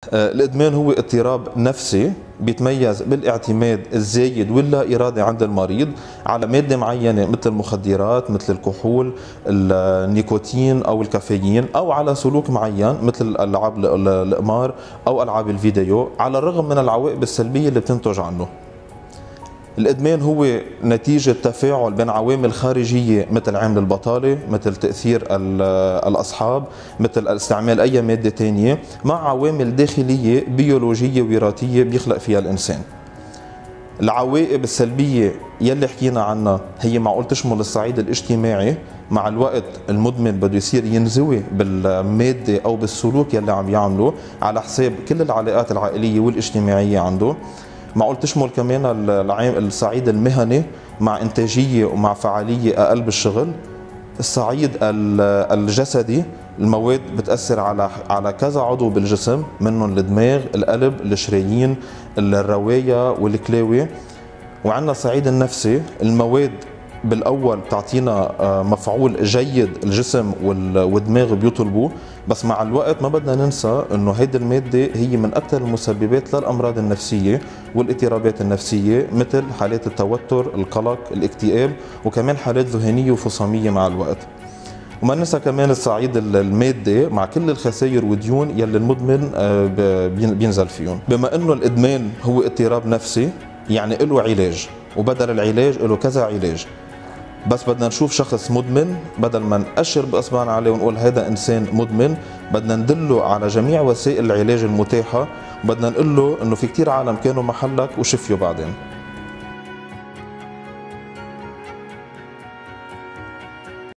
الإدمان هو اضطراب نفسي بيتميز بالاعتماد الزايد واللا إرادي عند المريض على مادة معينة مثل المخدرات، مثل الكحول، النيكوتين أو الكافيين، أو على سلوك معين مثل ألعاب القمار أو ألعاب الفيديو، على الرغم من العواقب السلبية اللي بتنتج عنه. الإدمان هو نتيجة تفاعل بين عوامل خارجية مثل عامل البطالة، مثل تأثير الأصحاب، مثل استعمال أي مادة تانية، مع عوامل داخلية بيولوجية وراثية بيخلق فيها الإنسان. العواقب السلبية يلي حكينا عنها هي معقول تشمل الصعيد الاجتماعي. مع الوقت المدمن بده يصير ينزوي بالمادة أو بالسلوك يلي عم يعمله على حساب كل العلاقات العائلية والاجتماعية عنده. معقول تشمل كمان الصعيد المهني مع إنتاجية ومع فعالية أقل بالشغل. الصعيد الجسدي، المواد بتأثر على كذا عضو بالجسم، منهم الدماغ، القلب، الشرايين، الرواية والكلاوي. وعندنا الصعيد النفسي، المواد بالاول بتعطينا مفعول جيد الجسم والدماغ بيطلبوه، بس مع الوقت ما بدنا ننسى انه هيدي الماده هي من اكثر المسببات للامراض النفسيه والاضطرابات النفسيه، مثل حالات التوتر، القلق، الاكتئاب، وكمان حالات ذهنيه وفصاميه مع الوقت. وما ننسى كمان الصعيد المادي مع كل الخسائر والديون يلي المدمن بينزل فيهم. بما انه الادمان هو اضطراب نفسي، يعني له علاج، وبدل العلاج له كذا علاج. بس بدنا نشوف شخص مدمن، بدل ما نأشر بأصبعنا عليه ونقول هذا إنسان مدمن، بدنا ندله على جميع وسائل العلاج المتاحة، وبدنا نقول له إنه في كتير عالم كانوا محلك وشفيوا بعدين.